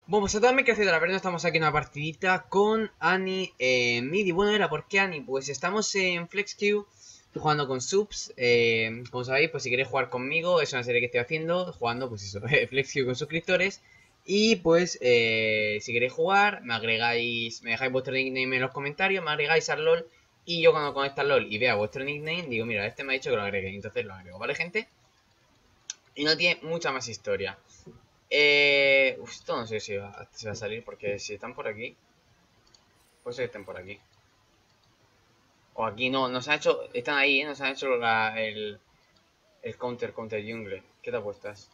Bueno, pues a toda mi creación de la verdad estamos aquí en una partidita con Annie Midi. Bueno, era ¿por qué Annie? Pues estamos en FlexQ jugando con subs. Como sabéis, pues si queréis jugar conmigo, es una serie que estoy haciendo, jugando, pues eso, FlexQ con suscriptores. Y pues, si queréis jugar, me agregáis, me dejáis vuestro nickname en los comentarios, me agregáis al LOL. Y yo cuando conecto al LOL y vea vuestro nickname, digo, mira, este me ha dicho que lo agregue. Entonces lo agrego, ¿vale, gente? Y no tiene mucha más historia. Esto no sé si va a salir, porque si están por aquí, puede ser que estén por aquí. O aquí no, nos han hecho, están ahí, nos han hecho el counter jungle. ¿Qué te apuestas?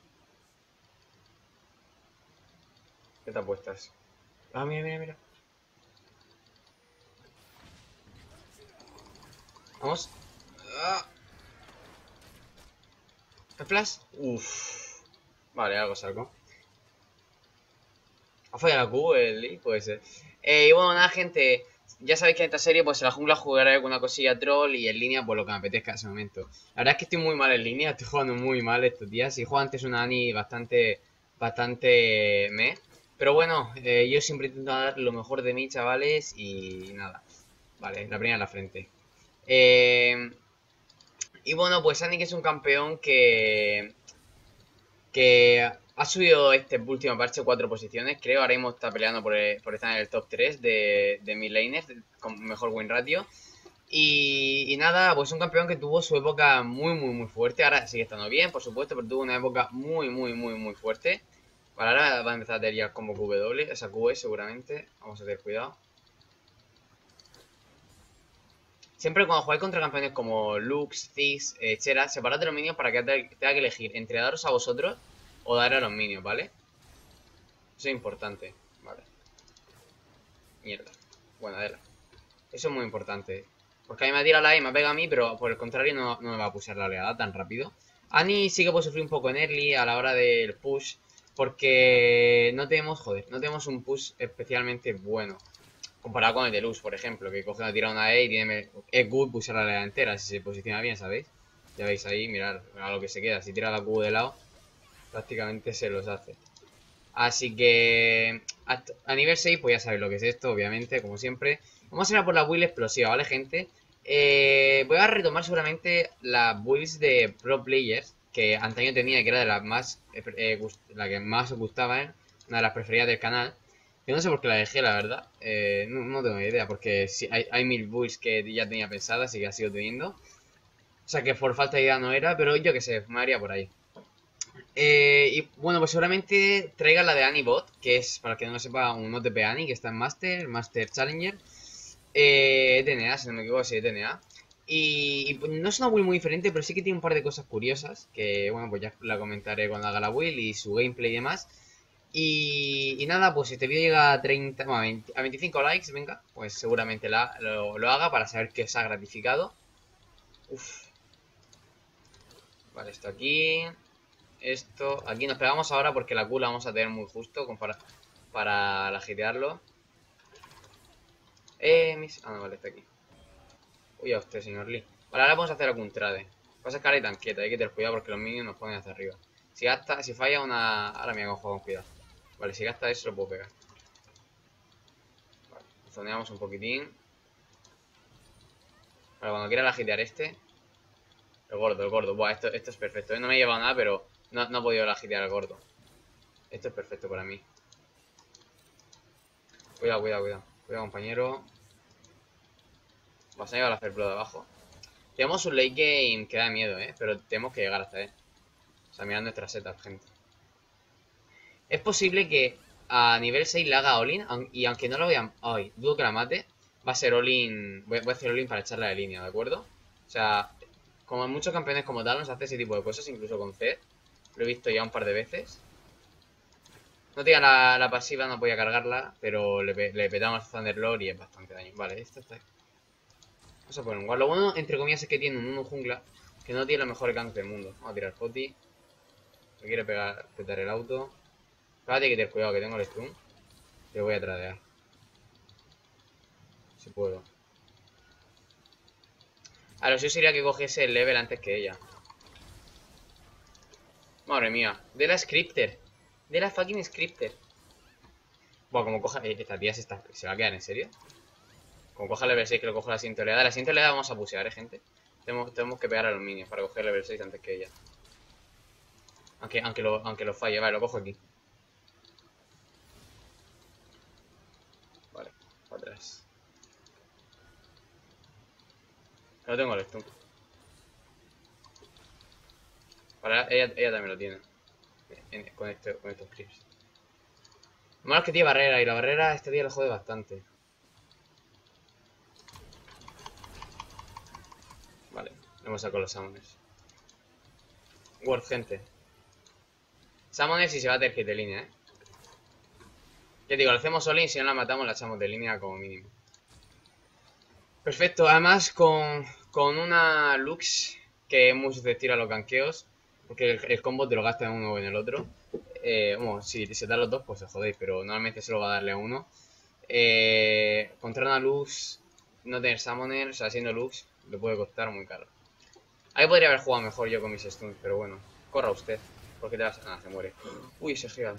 ¿Qué te apuestas? Ah, mira, mira, mira. Vamos. Ah, ¿el flash? Uff. Vale, algo salgo. Ha fallado la Q, el Lee, puede ser. Y bueno, nada, gente. Ya sabéis que en esta serie, pues en la jungla jugaré alguna cosilla troll y en línea, pues lo que me apetezca en ese momento. La verdad es que estoy muy mal en línea, estoy jugando muy mal estos días. Y juego antes una Annie bastante meh. Pero bueno, yo siempre intento dar lo mejor de mí, chavales, y nada. Vale, la primera en la frente. Eh, y bueno, pues Annie que es un campeón que ha subido este último parche 4 posiciones. Creo ahora mismo está peleando por estar en el top 3 de mid laners con mejor win ratio. Y nada, pues un campeón que tuvo su época muy fuerte. Ahora sigue estando bien, por supuesto, pero tuvo una época muy fuerte. Vale, ahora va a empezar a tener ya como QW, esa QE seguramente. Vamos a tener cuidado. Siempre cuando jugáis contra campeones como Lux, Ziggs, Chera, separad de los minions para que tenga que elegir entre daros a vosotros o dar a los minions, ¿vale? Eso es importante. Vale. Mierda. Bueno, Adela. Eso es muy importante. Porque a mí me tira la E y me pega a mí, pero por el contrario no me va a pushar la oleada tan rápido. Annie sí que puede sufrir un poco en early a la hora del push. Porque no tenemos, joder, no tenemos un push especialmente bueno. Comparado con el de Luz, por ejemplo, que coge una tira una E y tiene... Es good pushar la oleada entera si se posiciona bien, ¿sabéis? Ya veis ahí, mirad a lo que se queda. Si tira la Q de lado, prácticamente se los hace. Así que a nivel 6, pues ya sabéis lo que es esto, obviamente, como siempre. Vamos a ir a por la build explosiva, ¿vale, gente? Voy a retomar seguramente las builds de pro players que antaño tenía, que era de las más la que más os gustaba, ¿eh? Una de las preferidas del canal. Yo no sé por qué la dejé, la verdad. No tengo ni idea, porque sí, hay mil builds que ya tenía pensadas y que ha sido teniendo. O sea que por falta de idea no era, pero yo qué sé, me haría por ahí. Y bueno, pues seguramente traiga la de Anibot, que es, para que no lo sepa, un mod de Annie, que está en Master Challenger. DNA, si no me equivoco, sí, DNA. Pues, no es una build muy diferente, pero sí que tiene un par de cosas curiosas, que bueno, pues ya la comentaré cuando haga la build y su gameplay y demás. Y nada, pues si este vídeo llega a 30, bueno, a 25 likes, venga, pues seguramente lo haga para saber que os ha gratificado. Uf. Vale, esto aquí. Esto, aquí nos pegamos ahora porque la Q la vamos a tener muy justo para agitearlo. Ah, no, vale, está aquí. Uy, a usted, señor Lee. Vale, ahora vamos a hacer algún trade. Pasa que ahora hay tan quieta, hay que tener cuidado porque los minions nos ponen hacia arriba. Si falla una... Ahora me hago juego con cuidado. Vale, si gasta eso lo puedo pegar. Vale, zoneamos un poquitín. Vale, cuando quiera agitear este. El gordo, el gordo. Buah, esto es perfecto. No me he llevado nada, pero no he podido agitear al gordo. Esto es perfecto para mí. Cuidado, cuidado, cuidado. Cuidado, compañero. Vas a llegar a hacer blood de abajo. Tenemos un late game que da miedo, pero tenemos que llegar hasta él. O sea, mirad nuestras setas, gente. Es posible que a nivel 6 le haga all-in. Y aunque no lo vean... Ay, dudo que la mate. Va a ser all-in... Voy a hacer all-in para echarla de línea, ¿de acuerdo? O sea, como en muchos campeones como tal nos hace ese tipo de cosas, incluso con Zed. Lo he visto ya un par de veces. No tenía la pasiva, no podía cargarla, pero le petamos Thunderlord y es bastante daño. Vale, esto está... Vamos a poner un guard. Lo bueno, entre comillas, es que tiene un 1 jungla que no tiene los mejores ganks del mundo. Vamos a tirar Poti. Me quiere petar el auto. Espérate que te cuidado que tengo el stun. Te voy a tradear. Si puedo. A lo suyo sería que cogiese el level antes que ella. Madre mía. De la Scripter. De la fucking Scripter. Bueno, como coja... esta tía se va a quedar en serio. Como coja level 6 que lo coja la siguiente oleada. La siguiente oleada vamos a pusear, gente. Tenemos que pegar a los minions para coger level 6 antes que ella. Aunque lo falle. Vale, lo cojo aquí. Vale, para atrás. No tengo el stun. Para ella también lo tiene. Con estos creeps. Lo malo es que tiene barrera. Y la barrera este día lo jode bastante. Vale, hemos sacado los summoners. Word, gente. Summoners y se va a tener hit de línea, Ya digo, lo hacemos all-in, si no la matamos la echamos de línea como mínimo. Perfecto, además con una Lux que es muy susceptible a los ganqueos, porque el combo te lo gasta en uno o en el otro. Bueno, si se dan los dos, pues os jodéis, pero normalmente solo va a darle a uno. Contra una Lux, no tener Summoner, o sea, siendo Lux, le puede costar muy caro. Ahí podría haber jugado mejor yo con mis stuns, pero bueno. Corra usted, porque te vas... Ah, se muere. Uy, ese gigante.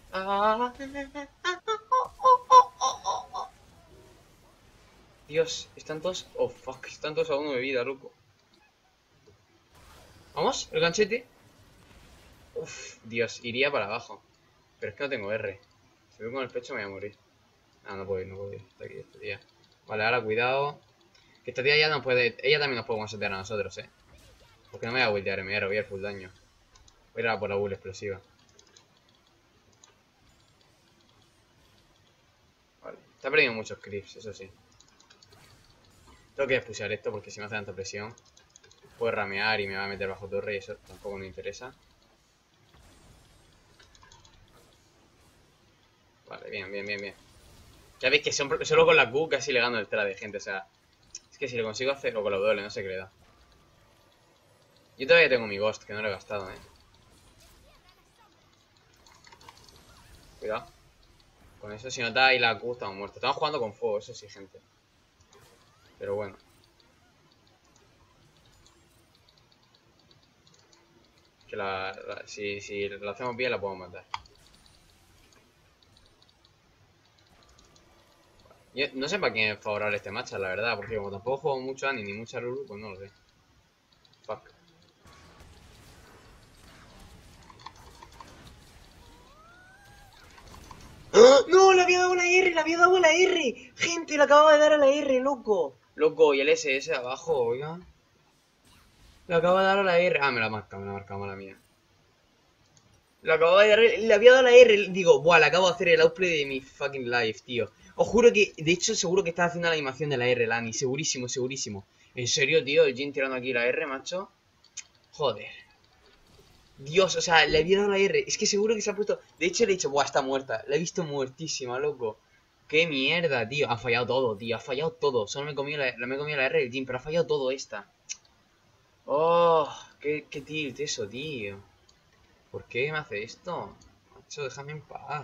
Dios, están todos... Oh, fuck, están todos a uno de vida, loco. ¿Vamos? ¿El ganchete? Uf, Dios, iría para abajo. Pero es que no tengo R. Si voy con el pecho me voy a morir. Ah, no puedo ir, no puedo ir. Está aquí esta tía. Vale, ahora cuidado. Que esta tía ya no puede... Ella también nos puede one-shotear a nosotros, Porque no me voy a wildear, me voy a robar full daño. Voy a ir a por la bull explosiva. Vale, está perdiendo muchos creeps, eso sí. Tengo que expulsar esto porque si me hace tanta presión puede ramear y me va a meter bajo torre y eso tampoco me interesa. Vale, bien, bien, bien, bien. Ya veis que solo con la Q casi le gano el trade, gente, o sea... Es que si lo consigo hacer, o con la W, no sé qué le da. Yo todavía tengo mi Ghost, que no lo he gastado, Cuidado. Con eso, si no da y la Q estamos muertos. Estamos jugando con fuego, eso sí, gente. Pero bueno. Que si lo hacemos bien la podemos matar. Yo no sé para quién es favorable este matchup, la verdad. Porque como tampoco juego mucho Annie ni mucha Lulu, pues no lo sé. Fuck. ¡Ah! ¡No! ¡Le había dado la R! ¡Le había dado la R! ¡Gente! ¡Le acababa de dar a la R, loco! Loco, y el SS abajo, oiga. Le acabo de dar a la R. Ah, me la ha marcado, mala mía. Le acabo de dar, le había dado la R. Digo, buah, le acabo de hacer el outplay de mi fucking life, tío. Os juro que, de hecho, seguro que estaba haciendo la animación de la R, Lani. Segurísimo, segurísimo. ¿En serio, tío? El Jin tirando aquí la R, macho. Joder. Dios, o sea, le había dado la R. Es que seguro que se ha puesto... De hecho, le he dicho, buah, está muerta. La he visto muertísima, loco. Qué mierda, tío. Ha fallado todo, tío. Ha fallado todo. Solo me he comido la R del Jin, pero ha fallado todo esta. Oh, qué tilt eso, tío. ¿Por qué me hace esto? Macho, déjame en paz.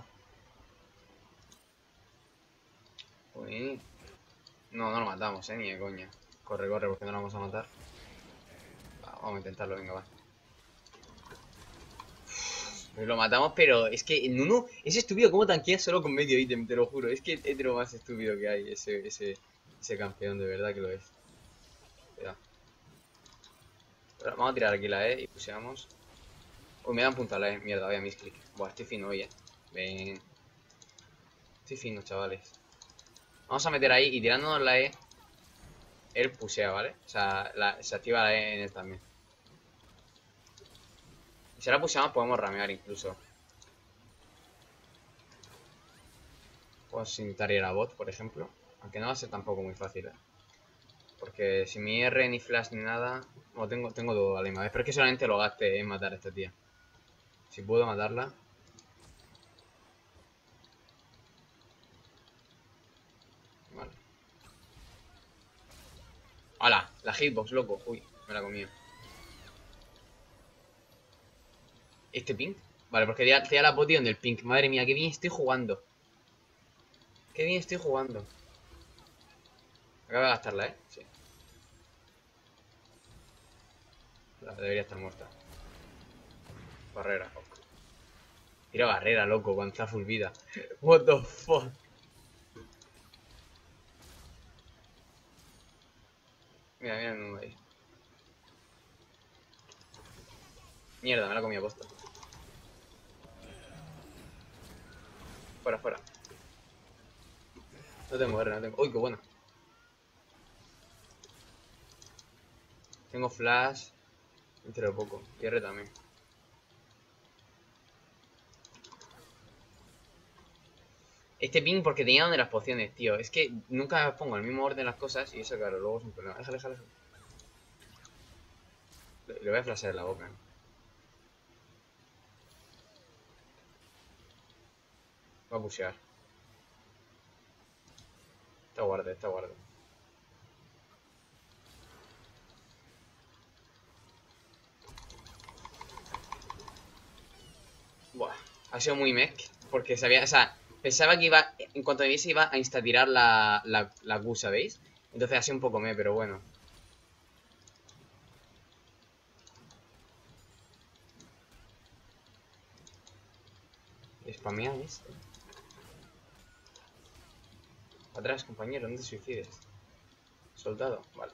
Uy. No, no lo matamos, ni de coña. Corre, corre, porque no lo vamos a matar. Vamos a intentarlo, venga, va. Pues lo matamos, pero es que el Nunu es estúpido como tanquea solo con medio ítem, te lo juro. Es que es de lo más estúpido que hay, ese campeón, de verdad que lo es. Cuidado. Vamos a tirar aquí la E y puseamos. Uy, me dan punta la E, mierda, vaya misclick. Buah, estoy fino hoy, Ven. Estoy fino, chavales. Vamos a meter ahí y tirándonos la E, él pusea, ¿vale? O sea, se activa la E en él también. Y si la puseamos podemos ramear incluso. Podemos intentar ir a bot, por ejemplo. Aunque no va a ser tampoco muy fácil, Porque si mi R ni flash ni nada... Bueno, tengo duda a la misma vez. Pero es que solamente lo gaste en matar a esta tía. Si puedo matarla... Vale. ¡Hala! La hitbox, loco. Uy, me la comí. ¿Este pink? Vale, porque te da la potion del pink. Madre mía, qué bien estoy jugando. Qué bien estoy jugando. Acabo de gastarla, Sí. Debería estar muerta. Barrera, ok. Tira barrera, loco, cuando está full vida. What the fuck. Mira, mira el mundo ahí. Mierda, me la comí a posta. Fuera, fuera. No tengo R, no tengo. Uy, qué bueno. Tengo flash. Entre lo poco. Y R también. Este ping porque tenía donde las pociones, tío. Es que nunca pongo en el mismo orden las cosas y eso, claro, luego es un problema. Déjale, déjale. Le voy a flashear en la boca. Va a pushear. Está guarde, está guarde. Buah, ha sido muy mech. Porque sabía, o sea, pensaba que iba, en cuanto me viese iba a instatirar la Q, ¿sabéis? Entonces ha sido un poco meh, pero bueno. Spamea esto. Atrás, compañero, no te suicides. Soldado, vale.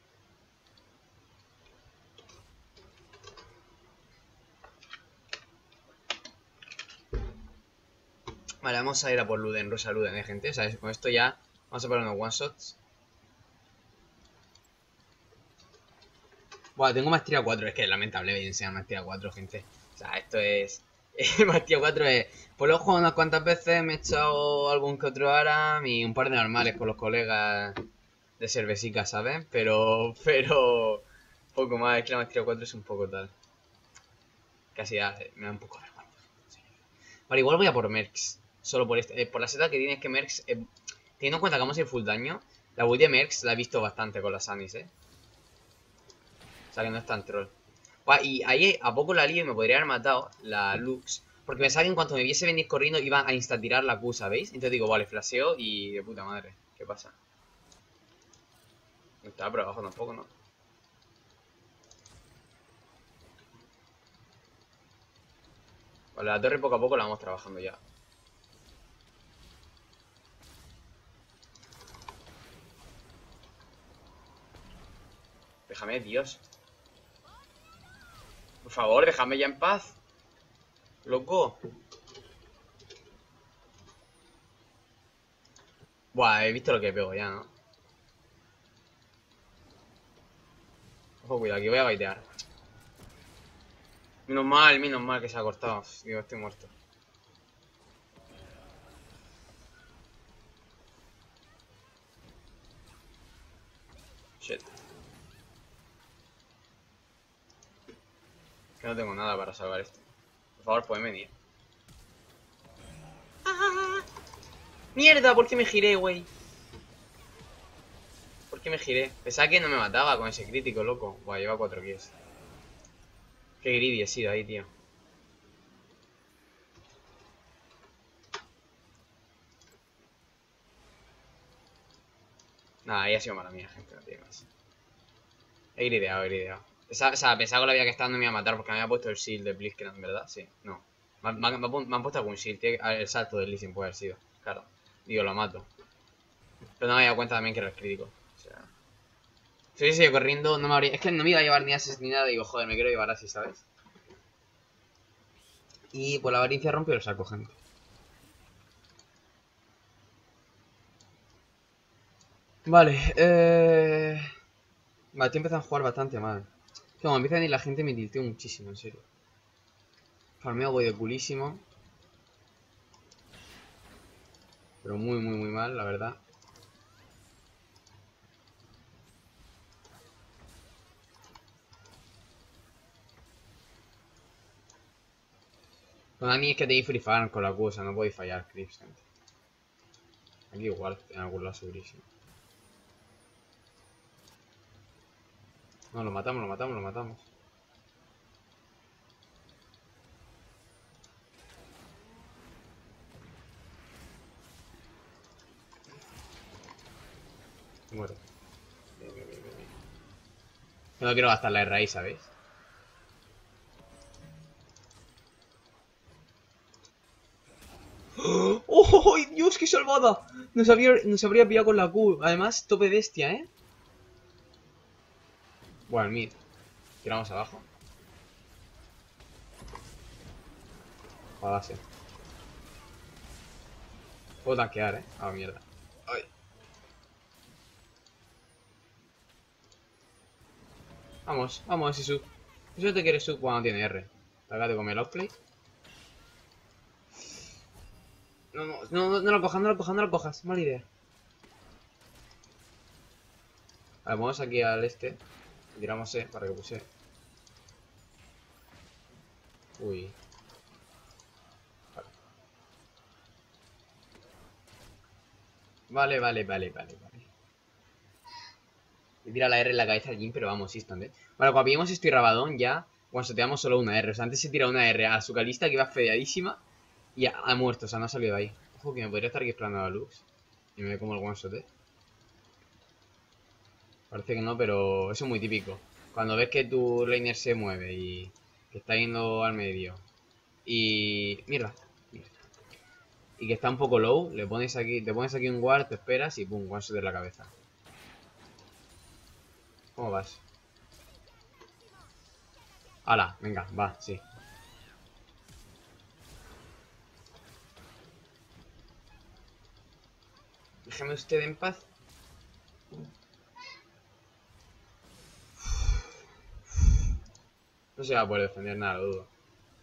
Vale, vamos a ir a por Luden, Rosa Luden, gente. O sea, con esto ya vamos a poner unos one-shots. Buah, tengo maestría 4. Es que es lamentable que sea maestría 4, gente. O sea, esto es... maestría 4 es... Pues lo he jugado unas cuantas veces, me he echado algún que otro ARAM y un par de normales con los colegas de cervecica, ¿sabes? Pero... Poco más, es que la maestría 4 es un poco tal. Casi ya me da un poco de vergüenza. Vale, igual voy a por Mercs. Solo por este. Por la seta que tiene es que Mercs... teniendo en cuenta que vamos a ir full daño, la build de Mercs la he visto bastante con las Anis, O sea que no es tan troll. Y ahí a poco la lío y me podría haber matado la Lux. Porque pensaba que en cuanto me viese venir corriendo iba a insta-tirar la Q, ¿sabéis? Entonces digo, vale, flasheo y de puta madre. ¿Qué pasa? No estaba por abajo tampoco, ¿no? Vale, la torre poco a poco la vamos trabajando ya. Déjame, Dios. Por favor, déjame ya en paz. Loco. Buah, he visto lo que pego ya, ¿no? Ojo, cuidado, aquí voy a baitear. Menos mal que se ha cortado. Digo, estoy muerto. Shit. Que no tengo nada para salvar esto. Por favor, pueden venir. ¡Mierda! ¿Por qué me giré, güey? ¿Por qué me giré? Pensaba que no me mataba con ese crítico, loco. Buah, lleva 4 kills. Qué greedy he sido ahí, tío. Nada, ahí ha sido mala mía, gente. No tiene más. He grideado, he grideado. O sea, pensaba que la vida que estaba no me iba a matar porque me había puesto el shield de Blitzcrank, ¿verdad? Sí, no. Me han puesto algún shield, tío. El salto del Lee Sin puede haber sido. Claro. Digo, lo mato. Pero no me había dado cuenta también que era el crítico. O sea... Si hubiese seguido corriendo, no me habría... Es que no me iba a llevar ni ases ni nada. Digo, joder, me quiero llevar así, ¿sabes? Y por la avaricia rompió el saco, gente. Vale, Vale, estoy empezando a jugar bastante mal. Como empieza a venir la gente me tilteo muchísimo, en serio. Farmeo voy de culísimo. Pero muy, muy, muy mal, la verdad. Con Ani es que tenéis free farm con la Q, o sea, no podéis fallar creeps, gente. Aquí igual, en algún lado segurísimo. No, lo matamos, lo matamos, lo matamos. Muero. Bien, bien, bien, bien. No quiero gastar la raíz, ¿sabéis? Dios, qué salvada! Nos habría pillado con la Q. Además, tope bestia, ¿eh? Bueno, el mid. Tiramos abajo. A base. Puedo tanquear, ¿eh? Ah, mierda. Ay. Vamos, vamos, ese sub. Eso te quiere sub cuando tiene R. Tágate con el outplay. No, no, no, no lo cojas, no lo cojas, no lo cojas. Mala idea. Vale, vamos aquí al este. Tiramos E para que puse. Uy. Vale, vale, vale, vale, vale. Me tira la R en la cabeza al Jin, pero vamos, instant, ¿eh? Vale, cuando pillamos esto y Rabadón ya, one-shoteamos solo una R. O sea, antes se tira una R a su calista que iba fedeadísima y ha muerto, o sea, no ha salido de ahí. Ojo que me podría estar aquí esperando a Lux. Y me ve como el one-shot, ¿eh? Parece que no, pero eso es muy típico. Cuando ves que tu laner se mueve y que está yendo al medio y... Mierda. Y que está un poco low, le pones aquí, te pones aquí un ward, te esperas y pum, one-shot en la cabeza. ¿Cómo vas? Hala, venga, va, sí. Déjeme usted en paz. No se va a poder defender nada, lo dudo.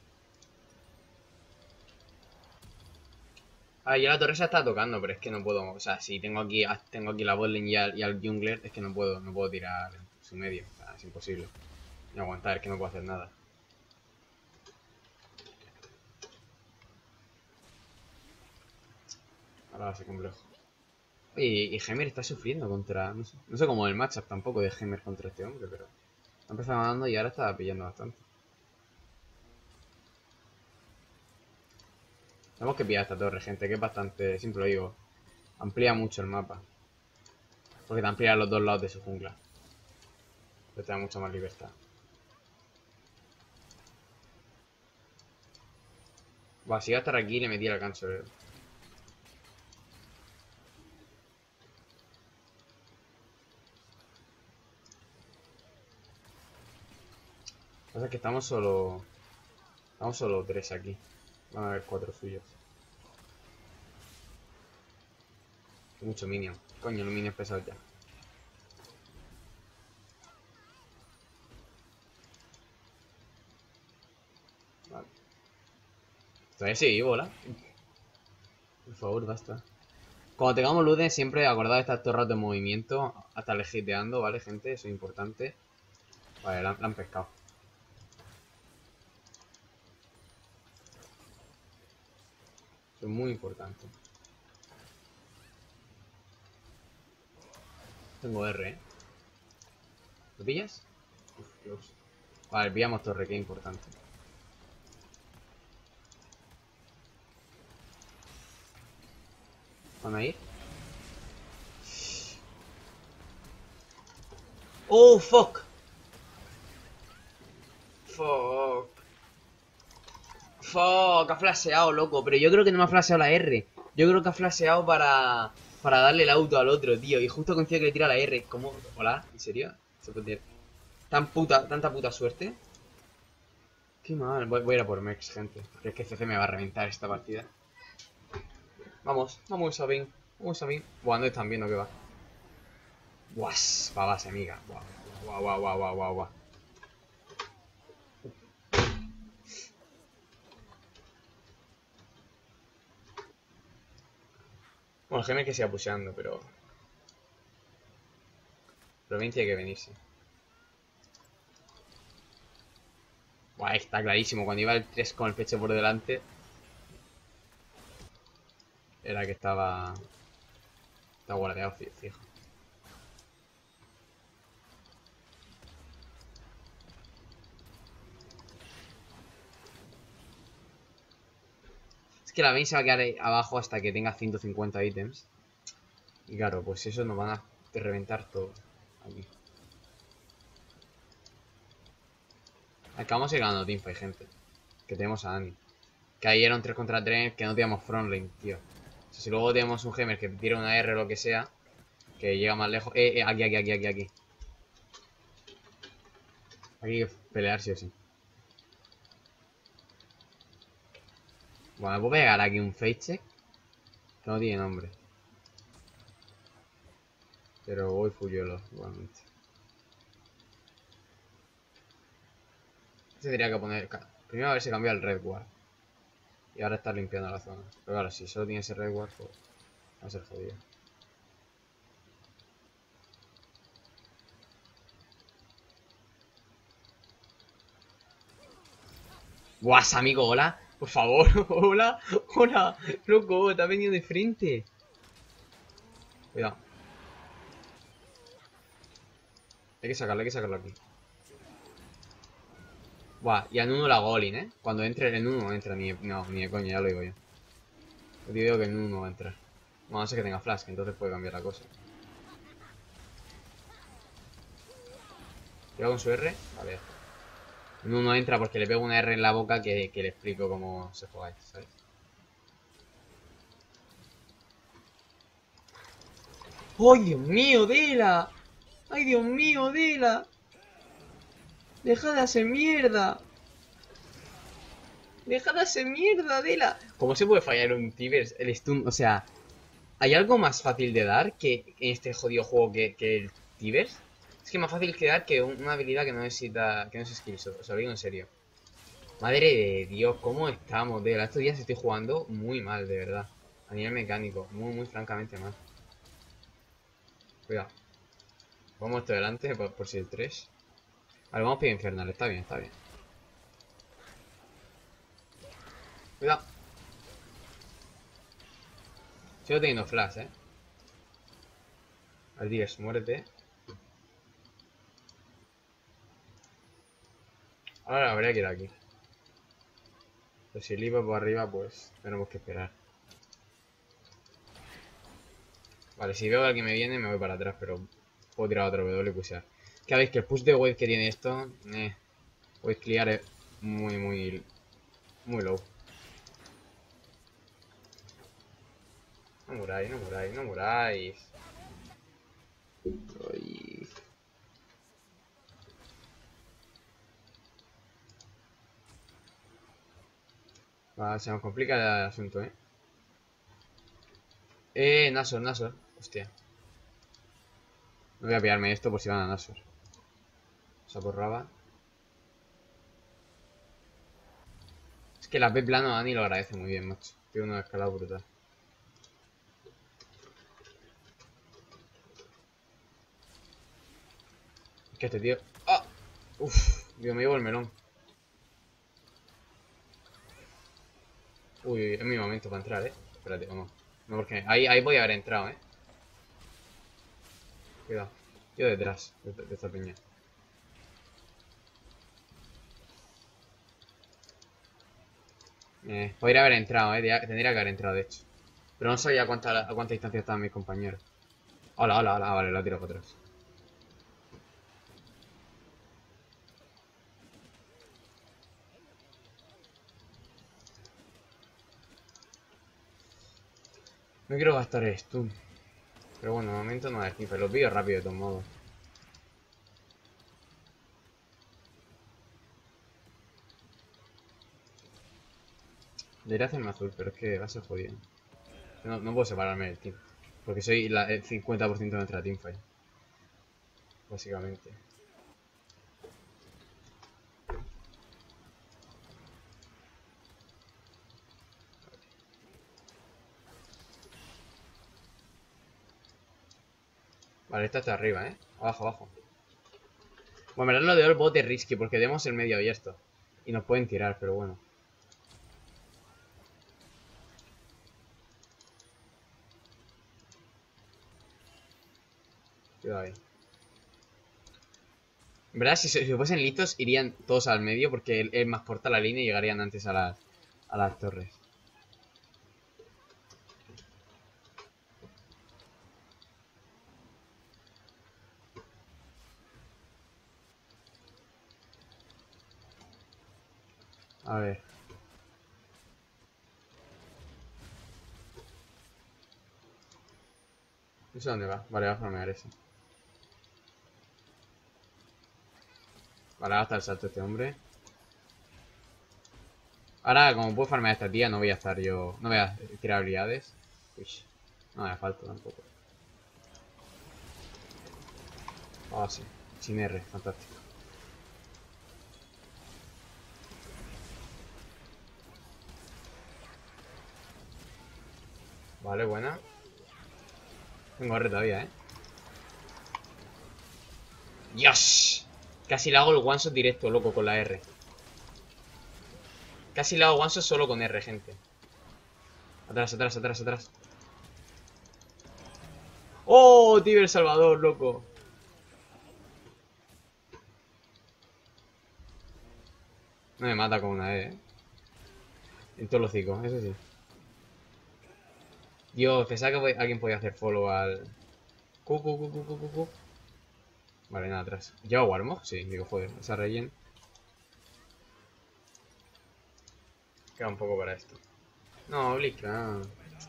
Ah, ya la torre se está tocando, pero es que no puedo. O sea, si tengo aquí la botlane y al jungler, es que no puedo tirar su medio. O sea, es imposible. Ni aguantar, es que no puedo hacer nada. Ahora va a ser complejo. Oye, y Heimer está sufriendo contra... No sé cómo el matchup tampoco de Heimer contra este hombre, pero... Ha empezado ganando y ahora está pillando bastante. Tenemos que pillar esta torre, gente, que es bastante... Siempre lo digo. Amplía mucho el mapa. Porque te amplía los dos lados de su jungla. Te da mucha más libertad. Buah, si iba a estar aquí le metí el gancho. Lo que pasa es que estamos solo... Estamos solo 3 aquí. Van a haber 4 suyos. Mucho minion. Coño, los minions pesados ya. Vale. Todavía sigue vivo, ¿la? Por favor, basta. Cuando tengamos Luden, siempre acordad de estas torres de movimiento. Hasta legiteando, ¿vale, gente? Eso es importante. Vale, la han pescado. Eso es muy importante. Tengo R, ¿eh? ¿Lo pillas? Uf, Dios. Vale, pillamos torre, que es importante. ¿Van a ir? ¡Oh, fuck! Fuck. Fuck, ha flasheado, loco. Pero yo creo que no me ha flasheado la R. Yo creo que ha flasheado para darle el auto al otro, tío. Y justo coincide que le tira la R. ¿Cómo? ¿Hola? ¿En serio? ¿Se puede tirar? Tanta puta suerte. Qué mal. Voy a ir a por Mex, gente. Porque es que CC me va a reventar esta partida. Vamos, vamos a Sabin. Vamos a Sabin. Buah, no están viendo que va. Guas, va base, amiga. Guau, guau, guau, guau, guau, guau. Bueno, Geme que siga pusheando, pero... bien tiene que venirse. Buah, está clarísimo. Cuando iba el 3 con el pecho por delante... Era que estaba... Está guardeado, fijo. Es que la Vayne se va a quedar ahí abajo hasta que tenga 150 ítems. Y claro, pues eso nos van a reventar todo. Aquí. Acabamos de ir ganando teamfight, gente. Que tenemos a Annie. Que ahí era un 3 contra 3, que no teníamos frontline, tío. O sea, si luego tenemos un Heimer que tira una R o lo que sea, que llega más lejos. Aquí, aquí, aquí, aquí, aquí. Aquí hay que pelear sí o sí. Bueno, me puedo pegar aquí un face check. Que no tiene nombre. Pero voy fulluelo, igualmente. Tendría que poner... Primero a ver si cambia el Red Ward. Y ahora está limpiando la zona. Pero claro, si solo tiene ese Red Ward, pues va a ser jodido. Guas, amigo, hola. Por favor, hola, hola. Loco, te ha venido de frente. Cuidado. Hay que sacarlo aquí. Buah, y a Nuno la Golin, ¿eh? Cuando entre el Nuno no entra ni de coña, ya lo digo yo. Yo te digo que el Nuno no va a entrar. Bueno, no sé que tenga flash, que entonces puede cambiar la cosa. Cuidado con su R. Vale. Nuno entra porque le pego una R en la boca que le explico cómo se juega, ¿sabes? ¡Ay, Dios mío, Dela! ¡Ay, Dios mío, Dela! ¡Deja de hacer mierda! ¡Deja de hacer mierda, Dela! ¿Cómo se puede fallar un Tibers? El stun, o sea... ¿Hay algo más fácil de dar que en este jodido juego que el Tibers? Es que más fácil que dar que una habilidad que no necesita... Que no es skillshot, o sea, lo digo en serio. Madre de Dios, ¿cómo estamos, Dela? Estos días estoy jugando muy mal, de verdad. A nivel mecánico, muy, muy francamente mal. Cuidado. Vamos esto delante por si el 3. Vale, vamos a pedir infernal, está bien, está bien. Cuidado. Sigo teniendo flash, Adiós, muérete. Ahora habría que ir aquí. Pero si el iba por arriba, pues tenemos que esperar. Vale, si veo que alguien me viene, me voy para atrás, pero puedo tirar otro W y pusear. Que veis que el push de wave que tiene esto, wave clear es muy, muy, muy low. No muráis, no muráis, no muráis. Ay. Va, se nos complica el asunto, Nashor, Nashor. Hostia. No voy a pillarme esto por si van a Nashor. Saporraba. Es que la P plano Dani lo agradece muy bien, macho. Tiene una escalada brutal. Es que este tío... ¡Ah! Uf, Dios, me llevo el melón. Uy, es mi momento para entrar, Espérate, vamos. No, porque ahí podía haber entrado, Cuidado. Yo detrás de esta piña. Podría haber entrado, Tendría que haber entrado, de hecho. Pero no sabía a cuánta distancia estaban mis compañeros. Hola, hola, hola. Vale, lo tiro para atrás. No quiero gastar esto. Pero bueno, de momento no hay sniper. Los pillo rápido de todos modos. Debería hacerme azul, pero es que va a ser jodido. No puedo separarme del team. Porque soy el 50% de nuestra teamfight. Básicamente. Vale, esta está arriba, Abajo, abajo. Bueno, en verdad lo de el bot es risky porque tenemos el medio abierto. Y nos pueden tirar, pero bueno. Cuidado ahí. En verdad, si fuesen listos, irían todos al medio porque él más corta la línea y llegarían antes a las torres. A ver. No sé dónde va. Vale, va a farmear eso. Vale, hasta el salto este hombre. Ahora, como puedo farmear a esta tía, no voy a estar yo... No voy a tirar habilidades. Uy, no me falta tampoco. Ah, sí. Sin R, fantástico. Vale, buena. Tengo R todavía, ¡Dios! Casi le hago el one shot directo, loco, con la R. Casi le hago one shot solo con R, gente. Atrás, atrás, atrás, atrás. ¡Oh, tío, El Salvador, loco! No me mata con una E, En todos los hocico, eso sí. Dios, pensaba que alguien podía hacer follow al... Cu. Vale, nada, atrás. ¿Lleva Warmog? Sí, digo, joder, esa regen. Queda un poco para esto. No, Blitzcrank.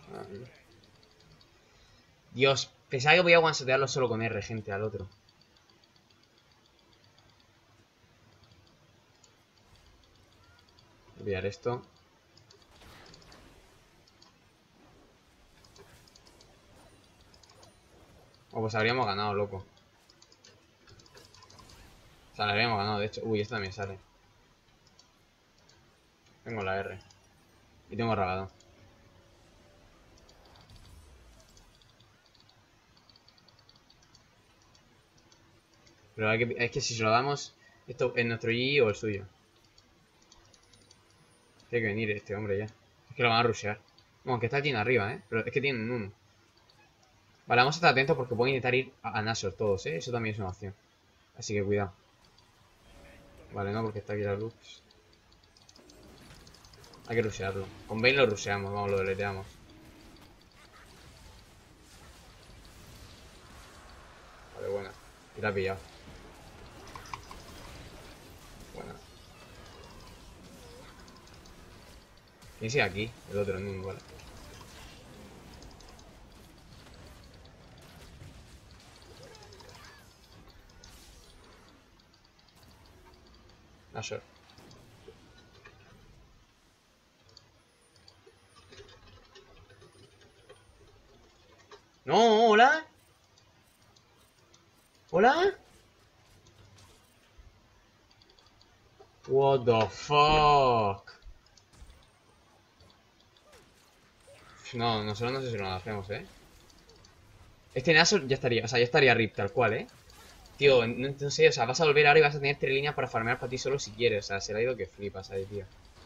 Dios, pensaba que podía one-shotearlo solo con R, gente, al otro. Voy a pillar esto. Oh, pues habríamos ganado, loco. O sea, la habríamos ganado, de hecho. Uy, esto también sale. Tengo la R. Y tengo Rabadón. Pero es que si se lo damos, esto es nuestro GG o el suyo. Tiene que venir este hombre ya. Es que lo van a rushear. Bueno, aunque está Jhin arriba, ¿eh? Pero es que tienen uno. Vale, vamos a estar atentos porque pueden intentar ir a Nashor todos, ¿eh? Eso también es una opción. Así que cuidado. Vale, no, porque está aquí la luz. Hay que rushearlo. Con Vayne lo rusheamos, vamos, lo deleteamos. Vale, buena. Y la ha pillado. Buena. ¿Quién sigue aquí? El otro, no, vale. Nashor. No, hola. ¿Hola? What the fuck? No, nosotros no sé si lo hacemos, ¿eh? Este Nashor ya estaría, o sea, ya estaría RIP tal cual, ¿eh? Tío, no sé, o sea, vas a volver ahora y vas a tener 3 líneas para farmear para ti solo si quieres. O sea, se le ha ido que flipas ahí, tío.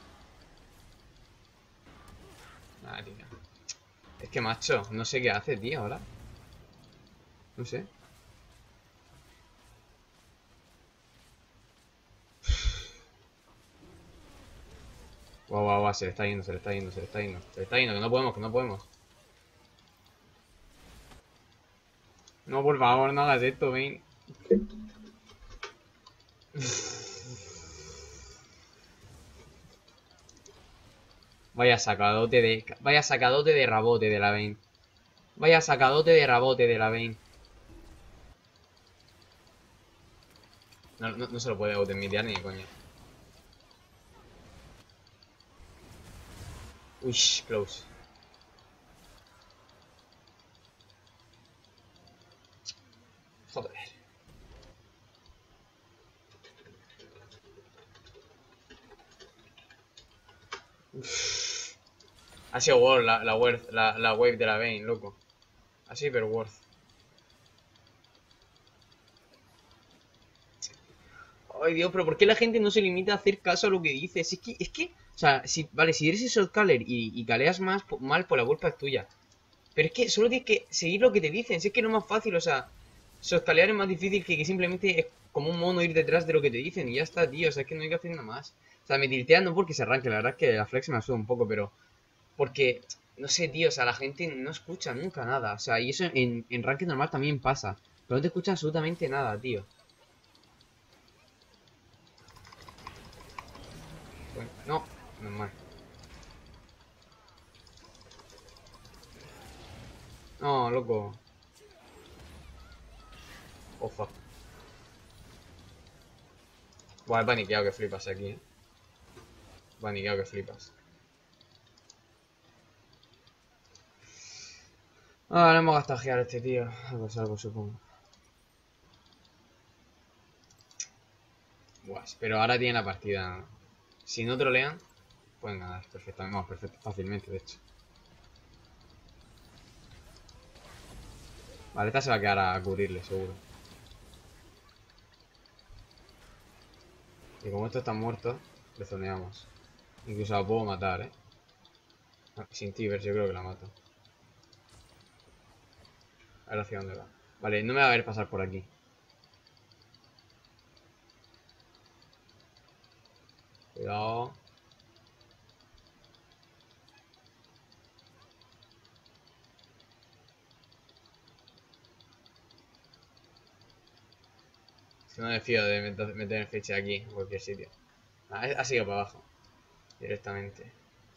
Nada, tío. Es que, macho, no sé qué hace, tío, ahora. No sé. Guau, guau, guau, se le está yendo, se le está yendo, se le está yendo. Se le está yendo, que no podemos, que no podemos. No, por favor, no hagas esto, ven. Vaya sacadote de... Vaya sacadote de rabote de la Vayne. Vaya sacadote de rabote de la Vayne. No se lo puede automitear ni de coña. Uy, close. Joder. Ha sido worth la wave de la Vayne, loco. Ha sido pero worth. Ay, Dios, pero ¿por qué la gente no se limita a hacer caso a lo que dices? O sea, vale, si eres short caller y caleas mal, por la culpa es tuya. Pero es que solo tienes que seguir lo que te dicen. Si es que no es más fácil, o sea, short calear es más difícil que simplemente es como un mono ir detrás de lo que te dicen y ya está, tío. O sea, es que no hay que hacer nada más. O sea, me tiltean no porque se arranque, la verdad es que la flex me asuda un poco, pero porque, no sé, tío, o sea, la gente no escucha nunca nada. O sea, y eso en ranking normal también pasa. Pero no te escuchan absolutamente nada, tío. Bueno, no, normal. No, loco. Oh, fuck. Buah, he paniqueado que flipas aquí, Paniqueado que flipas. Ah, no hemos gastado gear a este tío. Algo, supongo. Buah, pero ahora tiene la partida. Si no trolean, pueden ganar perfectamente. Vamos, perfecto, fácilmente, de hecho. Vale, esta se va a quedar a cubrirle, seguro. Y como estos están muertos, le zoneamos. Incluso la puedo matar, Sin Tibers, yo creo que la mato. A ver hacia dónde va. Vale, no me va a ver pasar por aquí. Cuidado. Si no me fío de meter fecha aquí, en cualquier sitio. Ah, ha sido para abajo. Directamente.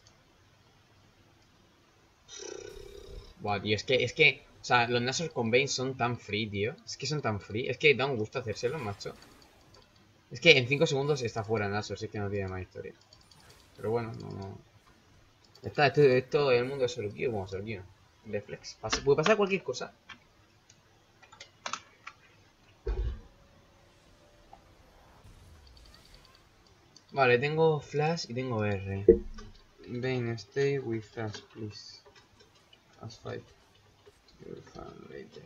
Buah, tío, o sea, los Nashor con Vayne son tan free, tío. Es que son tan free. Es que da un gusto hacérselo, macho. Es que en 5 segundos está fuera Nashor, así que no tiene más historia. Pero bueno, no. Esto es el mundo de Sorukio como Sorukio. Reflex. Puede pasar cualquier cosa. Vale, tengo Flash y tengo R. Vayne, stay with us, please. Us fight. You'll find later.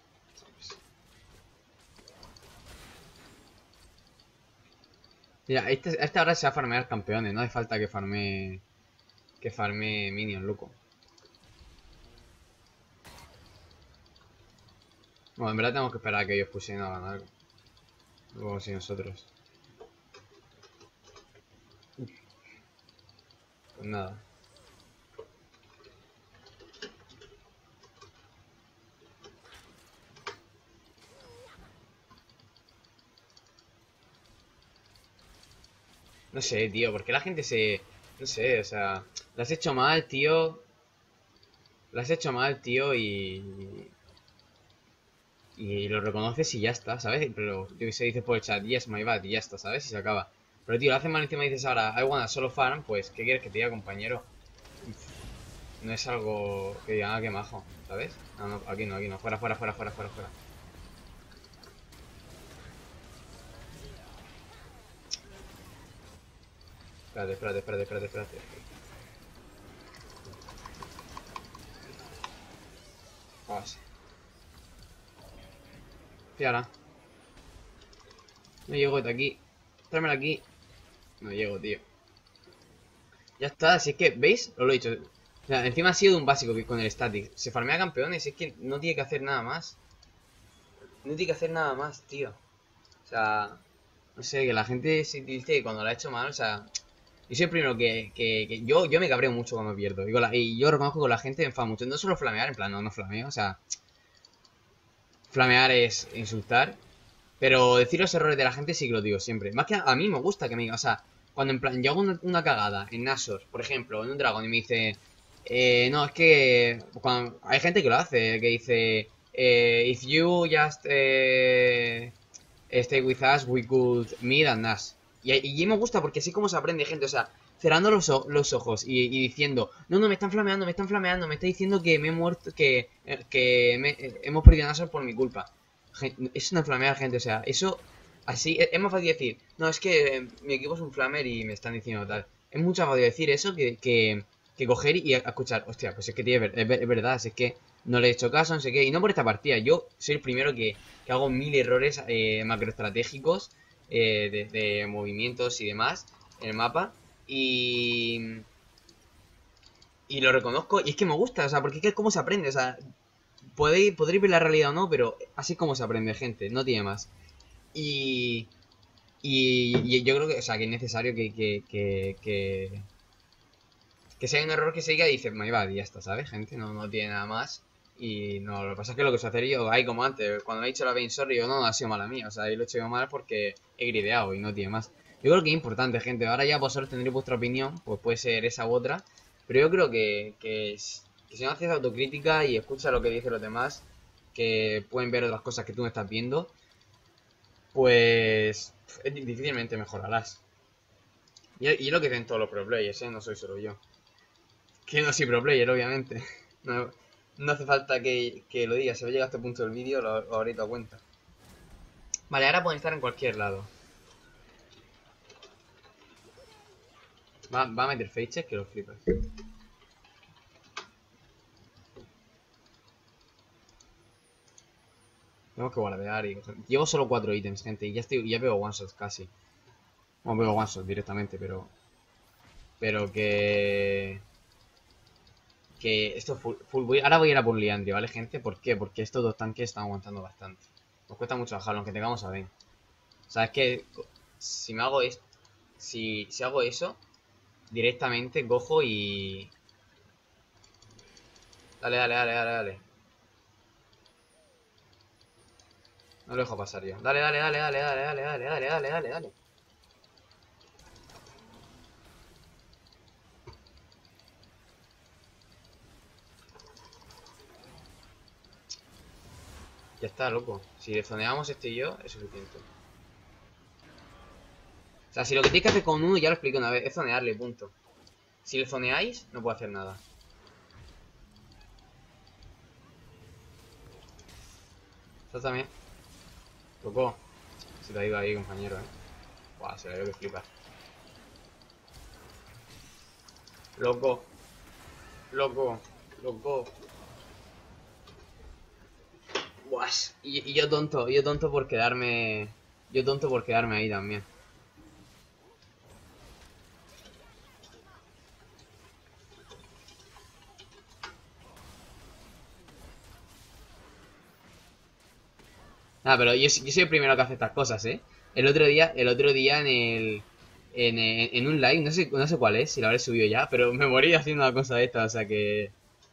Mira, esta hora se va a farmear campeones, no hace falta que farme minion, loco. Bueno, en verdad tenemos que esperar a que ellos pusieran a ganar algo. Luego si nosotros. Pues nada. No sé, tío, porque la gente se... No sé, o sea... Lo has hecho mal, tío. Lo has hecho mal, tío, y lo reconoces y ya está, ¿sabes? Pero yo se dice por el chat, yes, my bad, y ya está, ¿sabes? Y se acaba. Pero tío, lo haces mal encima y dices ahora, I wanna solo farm, pues, ¿qué quieres que te diga, compañero? No es algo que diga, ah, qué majo, ¿sabes? No, no, aquí no, fuera, fuera, fuera, fuera, fuera, fuera. Espérate. Vamos. Fiara. No llego de aquí. Tráemela aquí. No llego, tío. Ya está, si es que, ¿veis? Os lo he dicho. O sea, encima ha sido un básico que con el static. Se farmea campeones, es que no tiene que hacer nada más. No tiene que hacer nada más, tío. O sea, no sé, que la gente se dice que cuando lo ha hecho mal, o sea... Yo soy el primero que yo me cabreo mucho cuando pierdo. Y yo reconozco que con la gente me enfada mucho. No solo flamear, en plan, no flameo, o sea... Flamear es insultar. Pero decir los errores de la gente sí que lo digo siempre. Más que a mí me gusta que me digan, o sea, cuando en plan yo hago una cagada en Nashor, por ejemplo, en un dragón, y me dice, no, es que hay gente que lo hace, que dice, if you just stay with us, we could meet and Nash. Y me gusta porque así como se aprende gente, o sea, cerrando los ojos y diciendo, no, me están flameando, me está diciendo que me he muerto, hemos perdido a Nashor por mi culpa. Es una flamear, gente, o sea, eso así es más fácil decir, no, es que mi equipo es un flamer y me están diciendo tal. Es mucho más fácil decir eso que coger y escuchar, hostia, pues es que tío, es verdad, es que no le he hecho caso, no sé qué, y no por esta partida, yo soy el primero que hago 1000 errores macroestratégicos de movimientos y demás en el mapa y lo reconozco y es que me gusta, o sea, porque es que cómo se aprende, o sea, podréis ver la realidad o no, pero así como se aprende, gente, no tiene más. Y, y yo creo que, o sea, que es necesario que sea un error que se diga y dice, me va, y ya está, ¿sabes, gente? No tiene nada más. Y no, lo que pasa es que lo que suele hacer yo, ahí como antes, cuando me he dicho la Bane Sorry, yo no ha sido mala mía, o sea, ahí lo he hecho yo mal porque he grideado y no tiene más. Yo creo que es importante, gente, ahora ya vosotros tendréis vuestra opinión, pues puede ser esa u otra, pero yo creo que si no haces autocrítica y escuchas lo que dicen los demás, que pueden ver otras cosas que tú no estás viendo, pues difícilmente mejorarás. Y es lo que dicen todos los pro players, ¿eh? No soy solo yo. Que no soy pro player, obviamente. No, no hace falta que lo diga. Si habéis llegado a este punto del vídeo, lo habréis dado cuenta. Vale, ahora pueden estar en cualquier lado. Va a meter faces que lo flipas. Tengo que guardear y coger. Llevo solo 4 ítems, gente. Y ya veo one shots casi. Bueno, veo one shots directamente, pero. Pero que esto ahora voy a ir a por Liandry, ¿vale, gente? ¿Por qué? Porque estos dos tanques están aguantando bastante. Nos cuesta mucho bajarlo, aunque tengamos a Vayne. O sea, es que si me hago esto, si hago eso, directamente cojo y... Dale, dale, dale, dale, dale. No lo dejo pasar yo. Dale, dale, dale, dale, dale, dale, dale, dale, dale, dale, dale. Ya está, loco. Si le zoneamos este y yo, es suficiente. O sea, si lo que tienes que hacer con uno, ya lo expliqué una vez, es zonearle, punto. Si le zoneáis, no puedo hacer nada. Esto también. Loco. Se te ha ido ahí, compañero, Buah, se le veo que flipas. Loco. Loco. Loco. Buah. Y yo tonto por quedarme... Yo tonto por quedarme ahí también. Ah, pero yo soy el primero que hace estas cosas, ¿eh? El otro día en un live, no sé cuál es, si lo habré subido ya, pero me morí haciendo una cosa de esta, o sea que...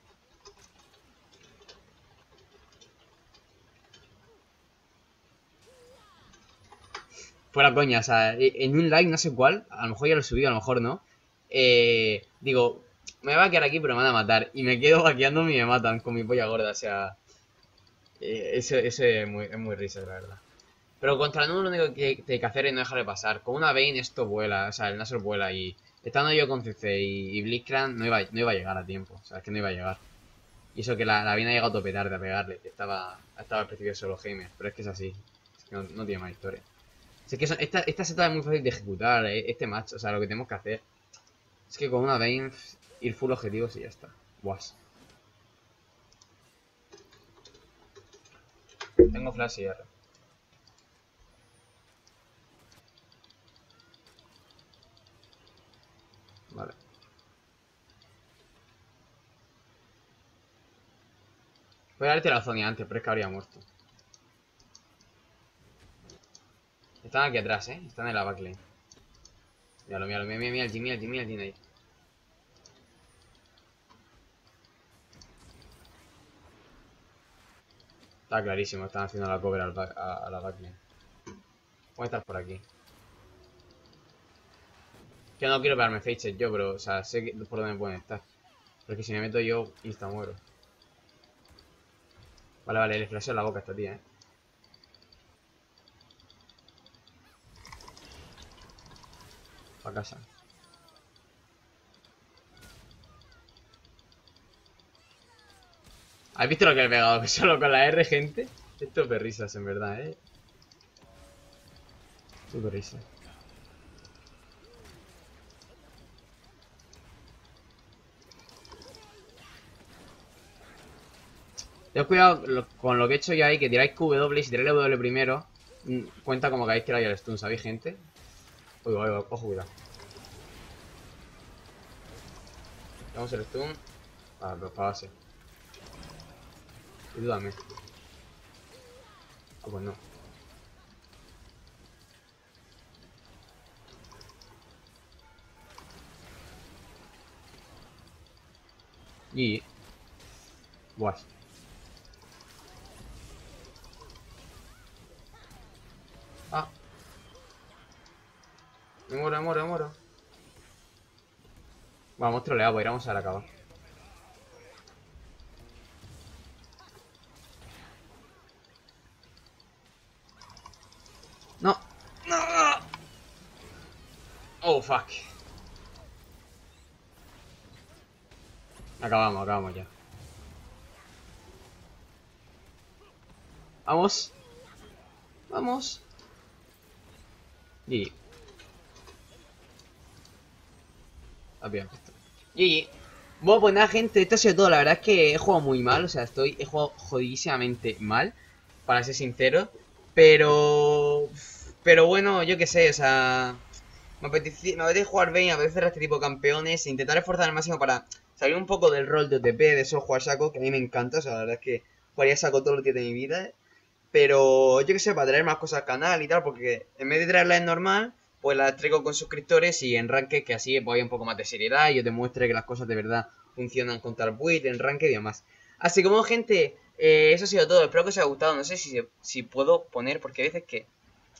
Fuera coña, o sea, en un live, no sé cuál, a lo mejor ya lo he subido, a lo mejor no. Digo, me voy a quedar aquí, pero me van a matar. Y me quedo vaqueándome y me matan con mi polla gorda, o sea... eso es muy risa, la verdad. Pero contra el lo único que hay que hacer es no dejarle pasar. Con una Vayne esto vuela, o sea, el Nashor vuela y... Estando yo con CC y Blitzcrank no iba a llegar a tiempo, o sea, es que no iba a llegar. Y eso que la Vayne ha llegado a tope tarde a pegarle, que estaba al principio solo Heimer, pero es que es así, es que no tiene más historia. Es que esta seta es muy fácil de ejecutar, este match, o sea, lo que tenemos que hacer es que con una Vayne ir full objetivos y ya está. Buas. Tengo flash y R. Vale. Voy a darte la Zonia antes, pero es que habría muerto. Están aquí atrás, están en la backlane. Míralo, míralo, mira el Jimmy, el Jimmy ahí. Está clarísimo, están haciendo la cover a la backlane. Voy a estar por aquí. Que no quiero pegarme faces yo, pero, o sea, sé por dónde pueden estar. Porque si me meto yo, insta muero. Vale, vale, le flasheo la boca a esta tía, Pa' casa. ¿Has visto lo que he pegado solo con la R, gente? Esto es perrisas, en verdad, Súper risas. Tened cuidado con lo que he hecho yo ahí, que tiráis QW y si tiráis W primero, cuenta como que habéis tirado ya el stun, ¿sabéis, gente? Uy, ojo, cuidado. Damos el stun. Pero para base. Ayúdame. Ah, pues no. Y... Buah. Ah. Me muero. Vamos, troleado, pues iremos a la acabar. Oh, fuck. Acabamos ya. Vamos. Vamos. GG. Bien. GG. Bueno, pues nada, gente, esto ha sido todo. La verdad es que he jugado muy mal. O sea, he jugado jodidísimamente mal, para ser sincero. Pero bueno, yo qué sé, o sea, me apetece jugar bien, a veces este tipo de campeones, e intentar esforzar al máximo para salir un poco del rol de OTP, de solo jugar saco, que a mí me encanta. O sea, la verdad es que jugaría saco todos los días de mi vida. Pero yo que sé, para traer más cosas al canal y tal, porque en vez de traerlas en normal, pues las traigo con suscriptores y en Ranked, que así pues hay un poco más de seriedad y yo te muestre que las cosas de verdad funcionan contra el build, en Ranked y demás. Así como, gente, eso ha sido todo. Espero que os haya gustado. No sé si puedo poner, porque hay veces que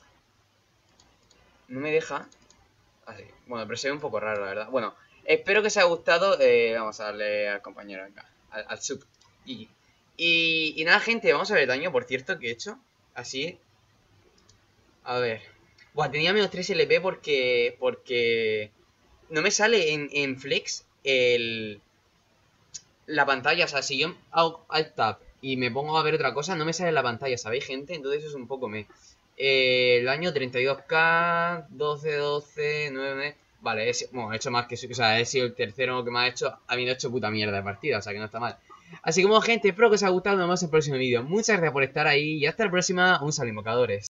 no me deja. Así. Bueno, pero se ve un poco raro, la verdad. Bueno, espero que os haya gustado. Vamos a darle al compañero acá, al sub. Y nada, gente, vamos a ver el daño, por cierto, que he hecho. Así. A ver. Buah, tenía menos 3 LP porque no me sale en Flex la pantalla. O sea, si yo hago Alt Tab y me pongo a ver otra cosa, no me sale la pantalla, ¿sabéis, gente? Entonces eso es un poco el daño 32k, 12, 9. Vale, bueno, he hecho más que eso. O sea, he sido el tercero que me ha hecho, habiendo hecho puta mierda de partida, o sea que no está mal. Así como, gente, espero que os haya gustado. Nos vemos en el próximo vídeo. Muchas gracias por estar ahí y hasta la próxima. Un saludo, invocadores.